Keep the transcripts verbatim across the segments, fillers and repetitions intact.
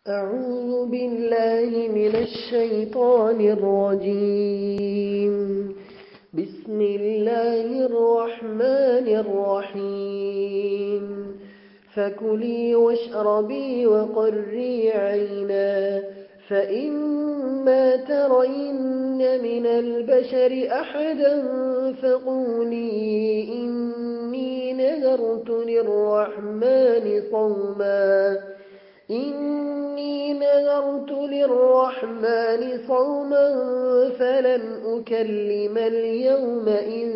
أعوذ بالله من الشيطان الرجيم. بسم الله الرحمن الرحيم. فكلي واشربي وقري عينا، فإما ترين من البشر أحدا فقولي إني نذرت للرحمن صوما إني نذرت للرحمن صوما فلن أكلم اليوم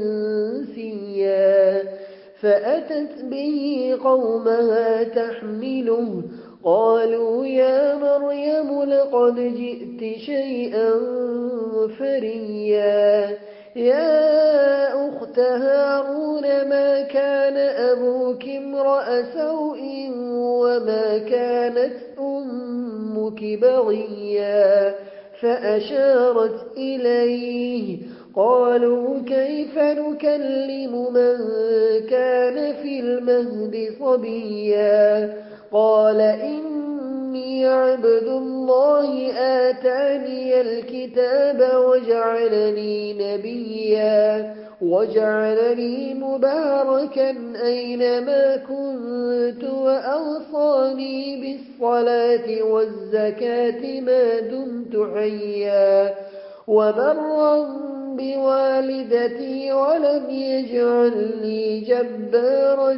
إنسيا. فأتت به قومها تحمله، قالوا يا مريم لقد جئت شيئا فريا. يا أخت هارون ما كان أبوك امرأ سوء وما كانت أمك بغيا. فأشارت إليه، قالوا كيف نكلم من كان في المهد صبيا. قال إني عبد الله آتاني الكتاب وجعلني نبيا وجعلني مباركا أينما كنت وأوصاني بالصلاة والزكاة ما دمت حيا وبرا بوالدتي ولم يجعلني جبارا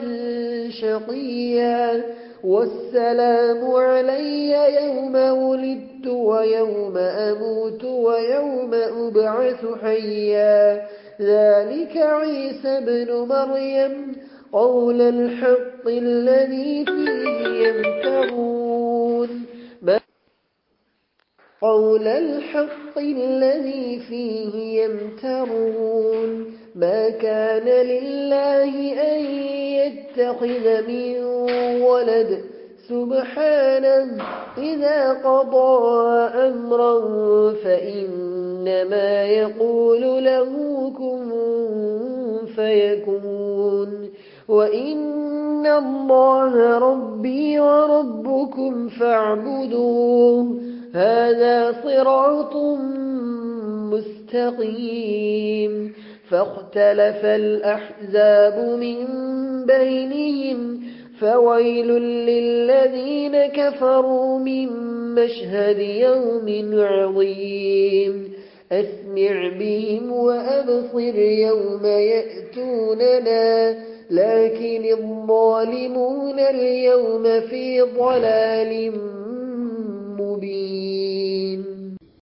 شقيا. والسلام علي يوم ولدت ويوم أموت ويوم أبعث حيا. ذلك عيسى ابن مريم قول الحق الذي فيه يمترون قول الحق الذي فيه يمترون ما كان لله أن يتخذ من ولد سبحانه، إذا قضى أمرا فإنما يقول له كن فيكون. وإن الله ربي وربكم فاعبدوه، هذا صراط مستقيم. فاختلف الأحزاب من بينهم، فويل للذين كفروا من مشهد يوم عظيم. أسمع بهم وأبصر يوم يأتوننا، لكن الظالمون اليوم في ضلال